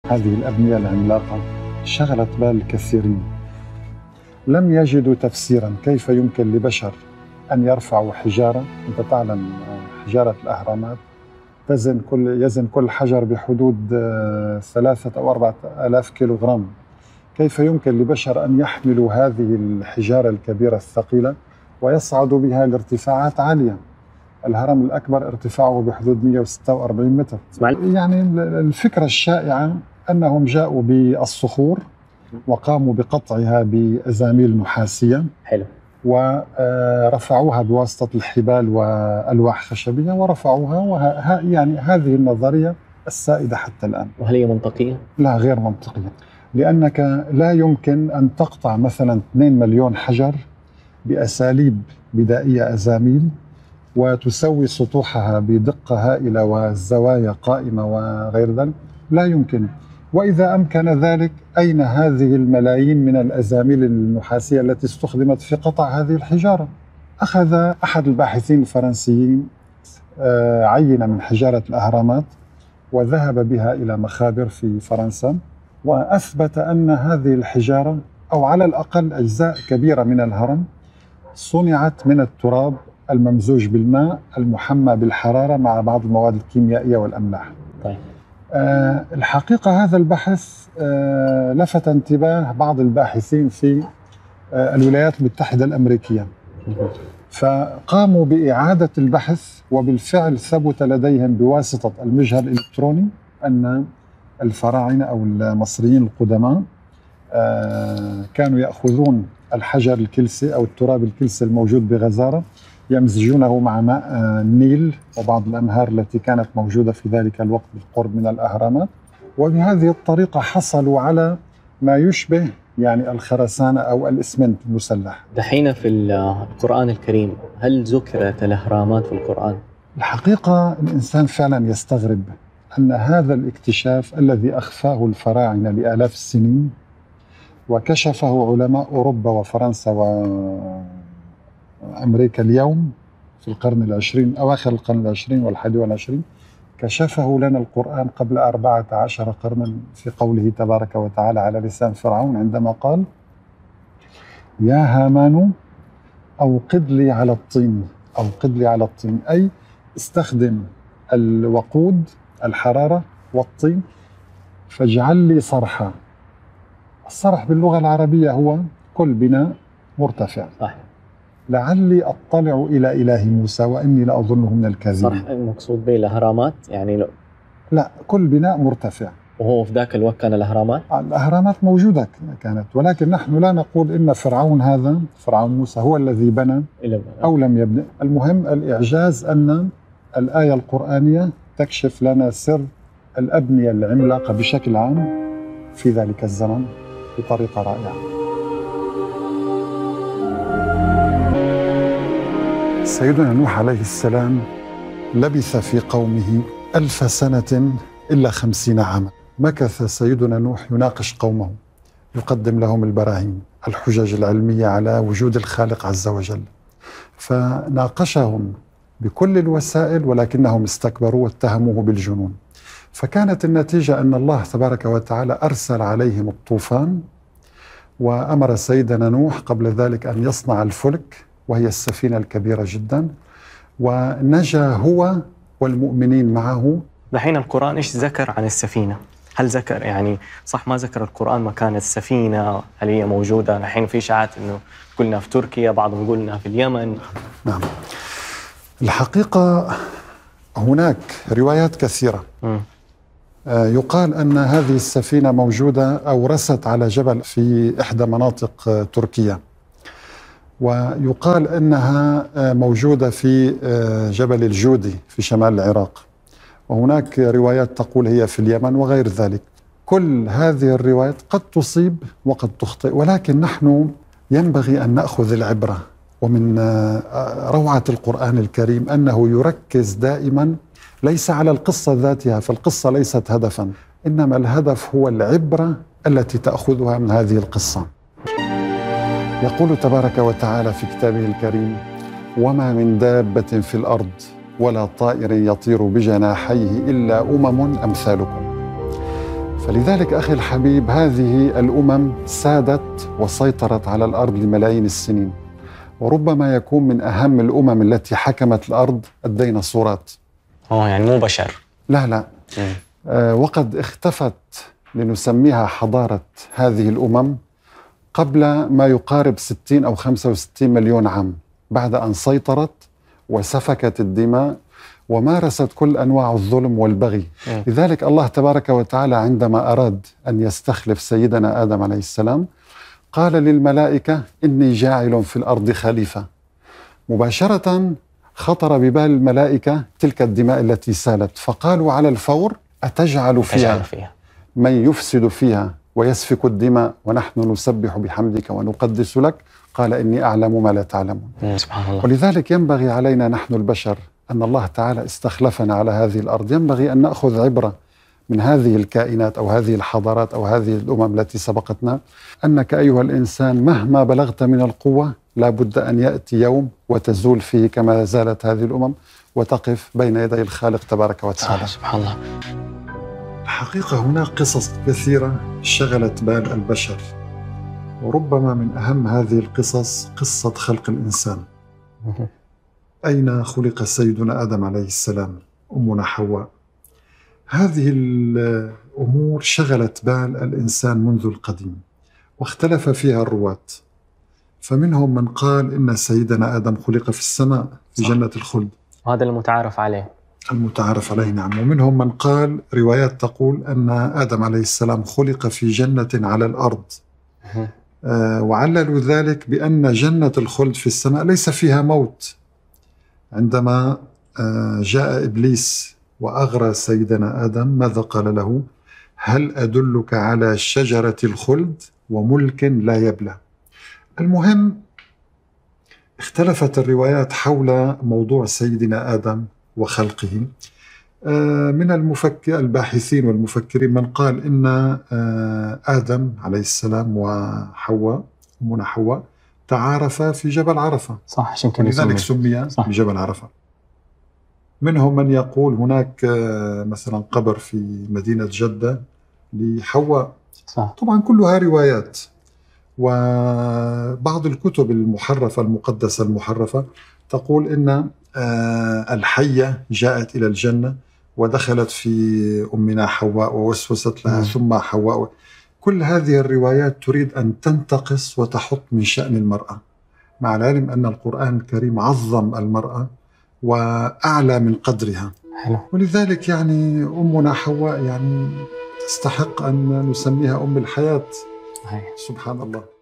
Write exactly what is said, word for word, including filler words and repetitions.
هذه الأبنية العملاقة شغلت بال الكثيرين. لم يجدوا تفسيرا كيف يمكن لبشر أن يرفعوا حجارة. أنت تعلم حجارة الأهرامات تزن كل يزن كل حجر بحدود ثلاثة أو أربعة آلاف كيلوغرام. كيف يمكن لبشر أن يحملوا هذه الحجارة الكبيرة الثقيلة ويصعدوا بها لارتفاعات عالية؟ الهرم الأكبر ارتفاعه بحدود مئة وستة وأربعين متر. يعني الفكرة الشائعة أنهم جاءوا بالصخور وقاموا بقطعها بأزاميل نحاسية. حلو. ورفعوها بواسطة الحبال وألواح خشبية ورفعوها، وها يعني هذه النظرية السائدة حتى الآن. وهل هي منطقية؟ لا، غير منطقية، لأنك لا يمكن أن تقطع مثلا اثنين مليون حجر بأساليب بدائية أزاميل وتسوي سطوحها بدقة هائلة والزوايا قائمة وغير ذلك. لا يمكن. وإذا أمكن ذلك، أين هذه الملايين من الأزاميل النحاسية التي استخدمت في قطع هذه الحجارة؟ أخذ أحد الباحثين الفرنسيين عينة من حجارة الأهرامات وذهب بها إلى مخابر في فرنسا، وأثبت أن هذه الحجارة أو على الأقل أجزاء كبيرة من الهرم صنعت من التراب الممزوج بالماء المحمى بالحرارة مع بعض المواد الكيميائية والأملاح. طيب. آه الحقيقة هذا البحث آه لفت انتباه بعض الباحثين في آه الولايات المتحدة الأمريكية، فقاموا بإعادة البحث، وبالفعل ثبت لديهم بواسطة المجهر الإلكتروني أن الفراعنة أو المصريين القدماء آه كانوا يأخذون الحجر الكلسي أو التراب الكلسي الموجود بغزارة، يمزجونه مع ماء النيل وبعض الأنهار التي كانت موجودة في ذلك الوقت بالقرب من الأهرامات، وبهذه الطريقة حصلوا على ما يشبه يعني الخرسانة أو الإسمنت المسلح. دحين في القرآن الكريم هل ذكرت الأهرامات في القرآن؟ الحقيقة الإنسان فعلا يستغرب أن هذا الاكتشاف الذي أخفاه الفراعنة لآلاف السنين وكشفه علماء أوروبا وفرنسا وأمريكا اليوم في القرن العشرين، أواخر القرن العشرين والحادي والعشرين، كشفه لنا القرآن قبل أربعة عشر قرنا في قوله تبارك وتعالى على لسان فرعون عندما قال: يا هامان أوقد لي على الطين. أوقد لي على الطين أي استخدم الوقود، الحرارة والطين، فاجعل لي صرحا. الصرح باللغة العربية هو كل بناء مرتفع. صح. لعلي أطلع إلى إله موسى وإني لأظنه من الكاذبين. صح. المقصود به الأهرامات يعني لو... لا، كل بناء مرتفع. وهو في ذاك الوقت كان الأهرامات؟ الأهرامات موجودة كانت، ولكن نحن لا نقول إن فرعون هذا فرعون موسى هو الذي بنى أو لم يبني. المهم الإعجاز أن الآية القرآنية تكشف لنا سر الأبنية العملاقة بشكل عام في ذلك الزمن بطريقة رائعة. سيدنا نوح عليه السلام لبث في قومه ألف سنة إلا خمسين عاما. مكث سيدنا نوح يناقش قومه، يقدم لهم البراهين، الحجج العلمية على وجود الخالق عز وجل، فناقشهم بكل الوسائل ولكنهم استكبروا واتهموه بالجنون. فكانت النتيجة أن الله تبارك وتعالى أرسل عليهم الطوفان، وأمر سيدنا نوح قبل ذلك أن يصنع الفلك وهي السفينة الكبيرة جدا، ونجا هو والمؤمنين معه. دحين القرآن إيش ذكر عن السفينة؟ هل ذكر يعني صح ما ذكر القرآن مكان السفينة؟ هل هي موجودة؟ الحين في إشاعات إنه قلنا في تركيا، بعضهم يقول إنها في اليمن. نعم، الحقيقة هناك روايات كثيرة. م. يقال أن هذه السفينة موجودة أو رست على جبل في إحدى مناطق تركيا، ويقال أنها موجودة في جبل الجودي في شمال العراق، وهناك روايات تقول هي في اليمن وغير ذلك. كل هذه الروايات قد تصيب وقد تخطئ، ولكن نحن ينبغي أن نأخذ العبرة. ومن روعة القرآن الكريم أنه يركز دائما ليس على القصة ذاتها، فالقصة ليست هدفا، إنما الهدف هو العبرة التي تأخذها من هذه القصة. يقول تبارك وتعالى في كتابه الكريم: وما من دابة في الأرض ولا طائر يطير بجناحيه إلا أمم أمثالكم. فلذلك أخي الحبيب هذه الأمم سادت وسيطرت على الأرض لملايين السنين، وربما يكون من أهم الأمم التي حكمت الأرض الديناصورات. أوه يعني مو بشر؟ لا لا. آه وقد اختفت لنسميها حضارة هذه الأمم قبل ما يقارب ستين أو خمسة وستين مليون عام، بعد أن سيطرت وسفكت الدماء ومارست كل أنواع الظلم والبغي. م. لذلك الله تبارك وتعالى عندما أراد أن يستخلف سيدنا آدم عليه السلام قال للملائكة إني جاعل في الأرض خليفة. مباشرة خطر ببال الملائكة تلك الدماء التي سالت، فقالوا على الفور أتجعل فيها, فيها من يفسد فيها ويسفك الدماء ونحن نسبح بحمدك ونقدس لك، قال إني أعلم ما لا تعلمون. سبحان الله. ولذلك ينبغي علينا نحن البشر أن الله تعالى استخلفنا على هذه الأرض، ينبغي أن نأخذ عبرة من هذه الكائنات أو هذه الحضارات أو هذه الأمم التي سبقتنا، أنك أيها الإنسان مهما بلغت من القوة لا بد أن يأتي يوم وتزول فيه كما زالت هذه الأمم وتقف بين يدي الخالق تبارك وتعالى. سبحان الله. الحقيقة هناك قصص كثيرة شغلت بال البشر، وربما من أهم هذه القصص قصة خلق الإنسان. أين خلق سيدنا آدم عليه السلام، أمنا حواء؟ هذه الأمور شغلت بال الإنسان منذ القديم واختلف فيها الرواة، فمنهم من قال إن سيدنا آدم خلق في السماء في صح. جنة الخلد، وهذا المتعارف عليه المتعارف عليه نعم. ومنهم من قال روايات تقول أن آدم عليه السلام خلق في جنة على الأرض، آه وعللوا ذلك بأن جنة الخلد في السماء ليس فيها موت. عندما آه جاء إبليس وأغرى سيدنا آدم ماذا قال له؟ هل أدلك على شجرة الخلد وملك لا يبلى؟ المهم اختلفت الروايات حول موضوع سيدنا آدم وخلقه. من المفكر الباحثين والمفكرين من قال إن آدم عليه السلام وحواء أمنا حواء تعارفا في جبل عرفة، صح، عشان كده لذلك سمي بجبل عرفة. منهم من يقول هناك مثلا قبر في مدينة جدة لحواء، صح. طبعا كلها روايات. وبعض الكتب المحرفة المقدسة المحرفة تقول إن الحية جاءت إلى الجنة ودخلت في أمنا حواء ووسوست لها م. ثم حواء. كل هذه الروايات تريد أن تنتقص وتحط من شأن المرأة، مع العلم أن القرآن الكريم عظم المرأة وأعلى من قدرها. حلو. ولذلك يعني أمنا حواء يعني تستحق أن نسميها أم الحياة. هي. سبحان الله.